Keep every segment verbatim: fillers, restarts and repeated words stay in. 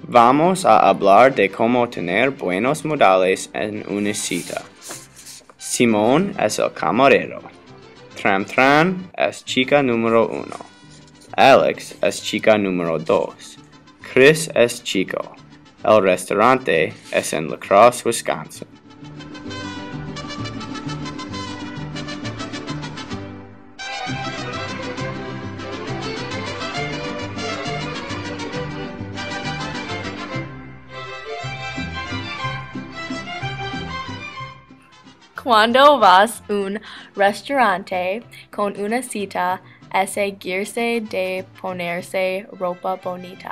Vamos a hablar de cómo tener buenos modales en una cita. Simón es el camarero. Tram Tram es chica número uno. Alex es chica número dos. Chris es chico. El restaurante es en La Crosse, Wisconsin. Cuando vas a un restaurante con una cita, es seguirse de ponerse ropa bonita.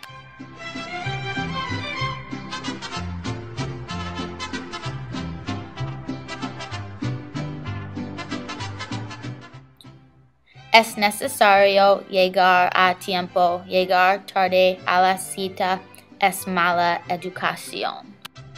Es necesario llegar a tiempo. Llegar tarde a la cita es mala educación.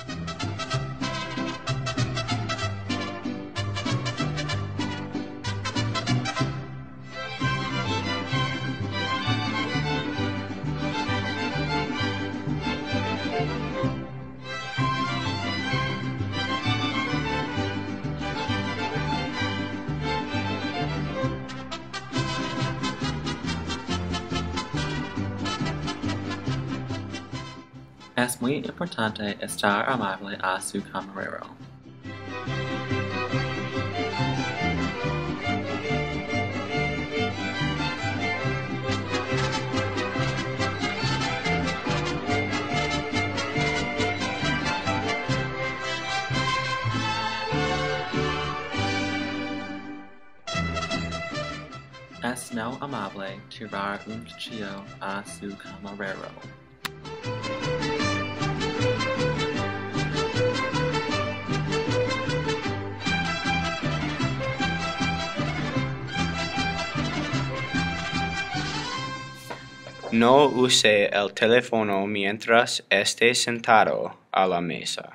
Es muy importante estar amable a su camarero. Es no amable tirar un cuchillo a su camarero. No use el teléfono mientras esté sentado a la mesa.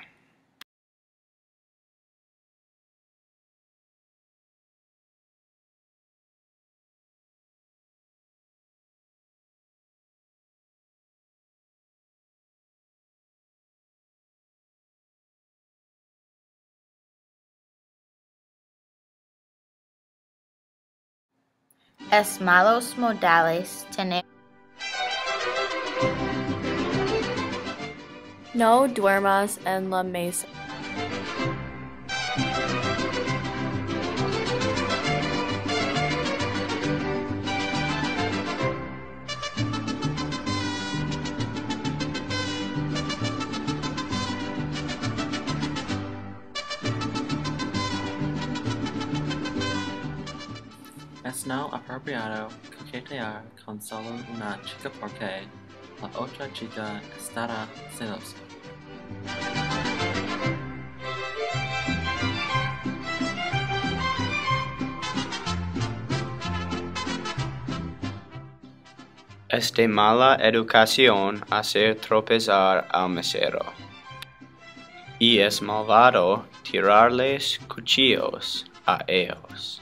Es malos modales tener. No duermas en la mesa. Es no apropiado coquetear con solo una chica porque la otra chica estará celosa. Es de mala educación hacer tropezar al mesero. Y es malvado tirarles cuchillos a ellos.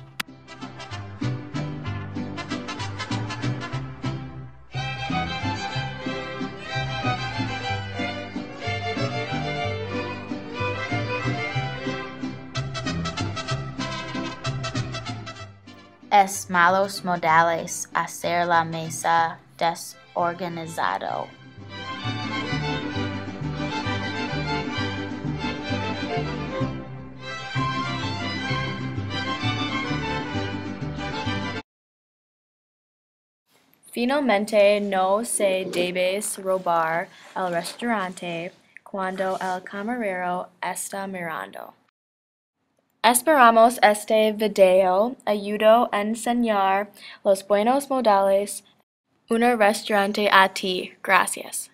Es malos modales hacer la mesa desorganizado. Finalmente, no se debes robar el restaurante cuando el camarero está mirando. Esperamos este video ayudó a enseñar los buenos modales en un restaurante a ti. Gracias.